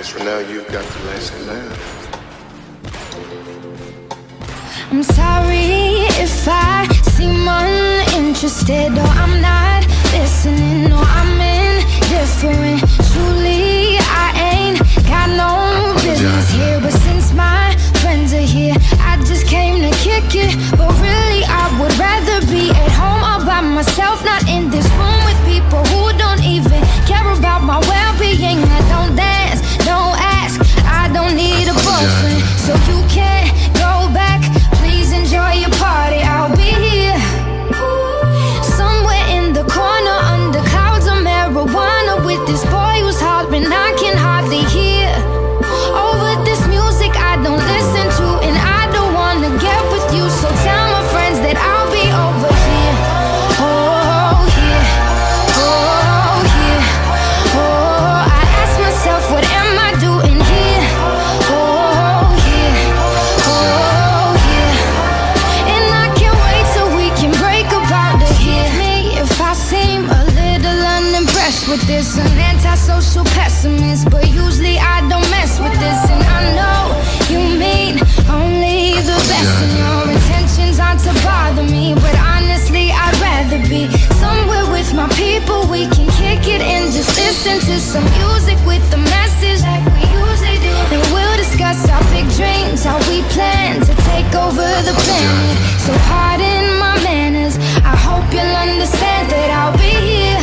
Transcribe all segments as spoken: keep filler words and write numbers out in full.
guess for now you've got the last laugh. I'm sorry if I seem uninterested, or I'm not listening, or I'm indifferent. Truly, I ain't got no business here, but since my friends are here, I just came to kick it. But really, I would rather be at home all by myself, not in this room with people who don't even care about my well-being. I don't dance, don't ask, I don't need a boyfriend, so you can't go back. Please enjoy your party, I'll be here somewhere in the corner under clouds of marijuana with this boy who's hollering I can hardly hear. Over this music I don't listen to, and I don't wanna get with you, so tell my friends that I'll be over here. Oh yeah, oh yeah, oh, I ask myself what am I doing here. Oh yeah, oh yeah, and I can't wait till we can break up out of here. Me if I seem a little unimpressed with this, an antisocial pessimist, but usually I don't mess with this, and I know you mean only the best, and your intentions aren't to bother me, but honestly I'd rather be somewhere with my people. We can kick it and just listen to some music with the message like we usually do, and we'll discuss our big dreams, how we plan to take over the planet. So pardon my manners, I hope you'll understand that I'll be here,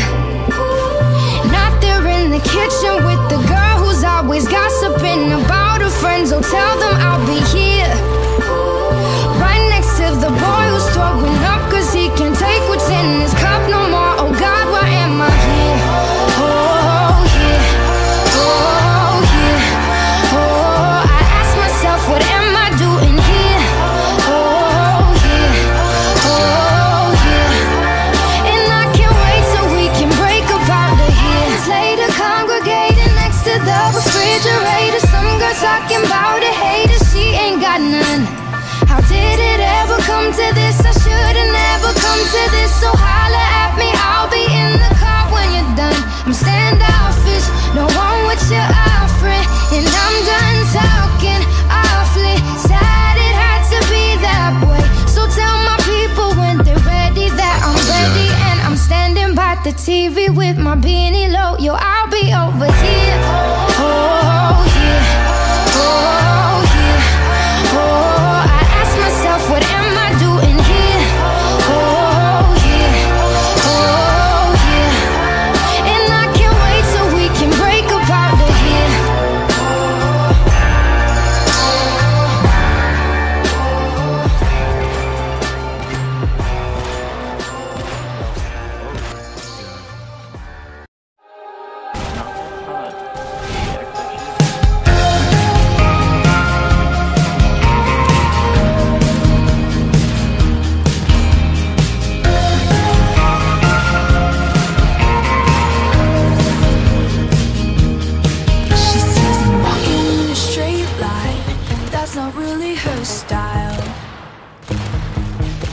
not there in the kitchen with the girl who's always gossiping about her friends. Oh, tell them I'll be here right next to the boy who's throwing up cause he can't take what's in his cup no more. Oh God, why am I here? Oh yeah, oh yeah, oh, I ask myself what am I doing here? Oh yeah, oh yeah, and I can't wait till we can break up out of here. Later congregating next to the refrigerator, some girl talking about a hater, she ain't got none. How did it ever come to this? I should've never come to this, so holla at me, I'll be in the car when you're done. I'm standoffish, no one what you're offering, and I'm done talking awfully. Sad it had to be that way, so tell my people when they're ready that I'm ready, and I'm standing by the T V with my beanie low. Yo, I'll be over here. Oh yeah, oh yeah, oh, I ask myself what am I doing here? Oh yeah, oh yeah, and I can't wait till we can break up out of here. Not really her style.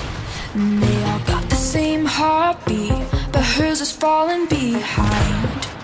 And they all got the same heartbeat, but hers is falling behind.